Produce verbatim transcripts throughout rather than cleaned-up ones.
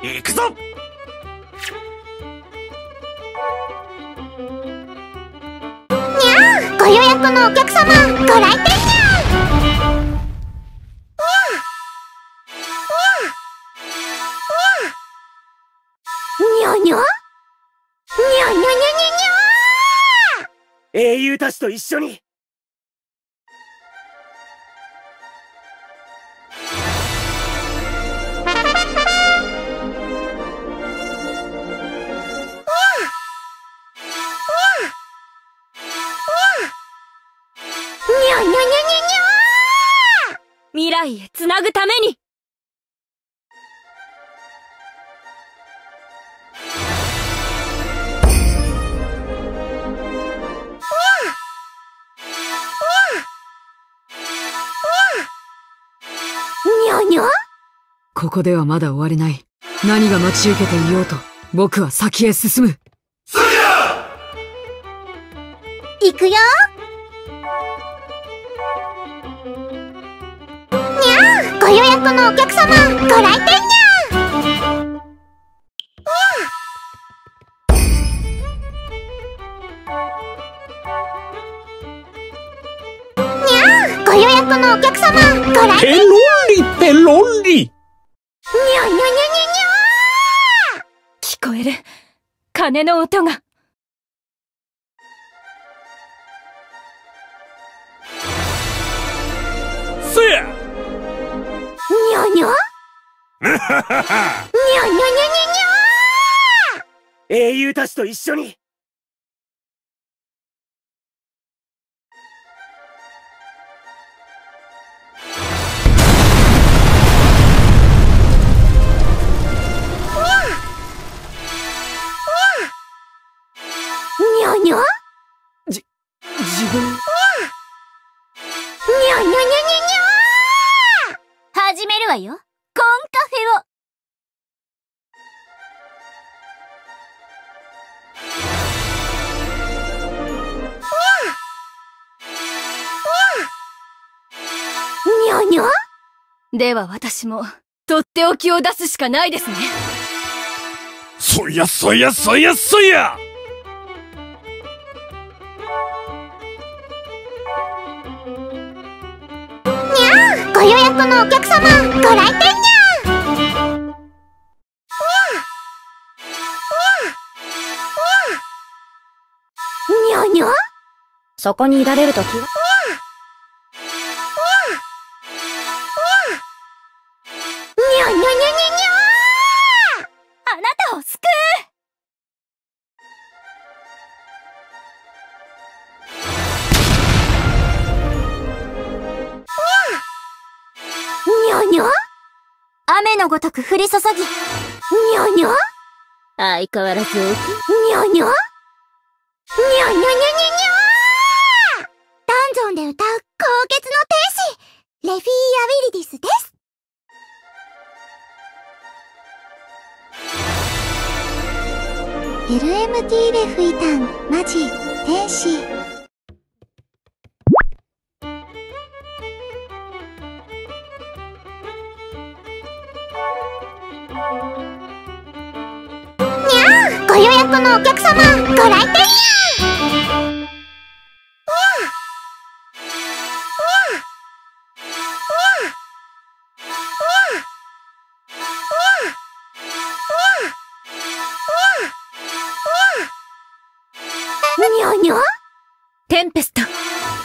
行くぞ。 にゃー、ご予約のお客様、ご来店にゃー。にゃー、にゃー、にゃー、にゃー、にゃー、にゃー、にゃー、にゃー、にゃー。 英雄たちと一緒に。 未来へつなぐために。 にゃにゃ。 ここではまだ終われない。何が待ち受けていようと、僕は先へ進む。 行くよ。にゃー、ご予約のお客様、ご来店にゃー。にゃー、ご予約のお客様、ご来店。 ペロリペロリ。 にゃにゃにゃにゃにゃー。 聞こえる。鐘の音が。 せや。 にゃにゃ。にゃにゃにゃにゃにゃにゃ。 英雄たちと一緒に。 にゃにゃ。 じ、自分。 にゃにゃにゃにゃにゃ。始めるわよ。コンカフェを。にゃにゃ。 では私も、とっておきを出すしかないですね。 そやそやそやそや。 ご予約のお客様、ご来店にゃー。にゃにゃ。 そこにいられるときは。 にゃにゃにゃにゃにゃ。あなたを救う。にゃにゃ。雨のごとく降り注ぎ。にゃにゃ。相変わらず大きい。にゃにゃ。にゃにゃにゃにゃにゃ。ダンジョンで歌う高潔の天使、レフィー・アウィリディスです。エルエムティー レフィタン、マジ、天使。ご予約のお客様、ご来店にゃー。にゃにゃ。 テンペスト。にゃ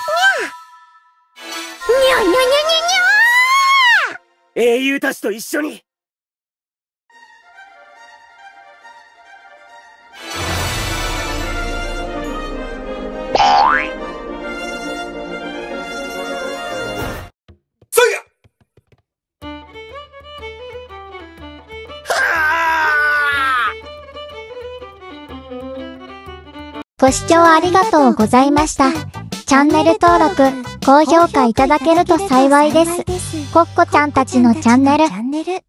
にゃにゃにゃにゃ。 英雄たちと一緒に。 ご視聴ありがとうございました。チャンネル登録、高評価いただけると幸いです。コッコちゃんたちのチャンネル。